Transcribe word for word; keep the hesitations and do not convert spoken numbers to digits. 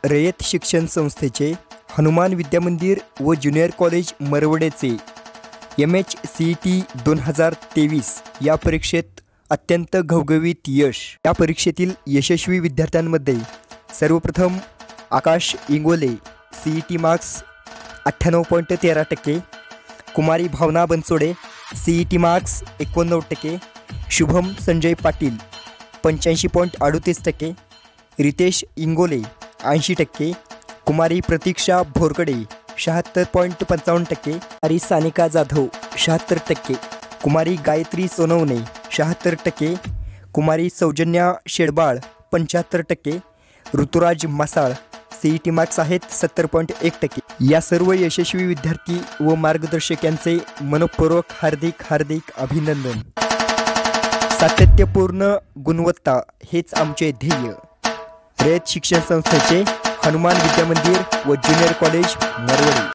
रयत शिक्षण संस्थेचे हनुमान विद्यामंदिर व ज्युनियर कॉलेज मरवडेचे M H C E T दोन हजार तेवीस या परीक्षेत अत्यंत घवघवीत यश। या परीक्षेतील यशस्वी विद्यार्थ्यांमध्ये सर्वप्रथम Akash Ingole C E T marks अठ्ठ्याण्णव पॉईंट तेरा टक्के, कुमारी Bhavana Bansode C E T marks एकोणनव्वद टक्के, शुभम संजय पाटील पंच्याऐंशी पॉईंट अडतीस टक्के, रितेश इंगोले ऐंशी टक्के, कुमारी प्रतीक्षा भोरकडे शहात्तर पॉईंट पंचावन्न टक्के, कुमारी सानिका जाधव शहात्तर टक्के, कुमारी गायत्री सोनवणे शहात्तर टक्के, कुमारी सौजन्या शेडबाळ पंच्याहत्तर टक्के, Rituraj Masal C E T marks आहेत सत्तर पॉईंट एक टक्के। या सर्व यशस्वी विद्यार्थी व मार्गदर्शक यांचे मनपूर्वक हार्दिक हार्दिक अभिनंदन। सातत्यपूर्ण गुणवत्ता हेच आमचे ध्येय। रयत शिक्षण संस्थेचे हनुमान विद्यामंदिर व ज्युनियर कॉलेज मरवडे।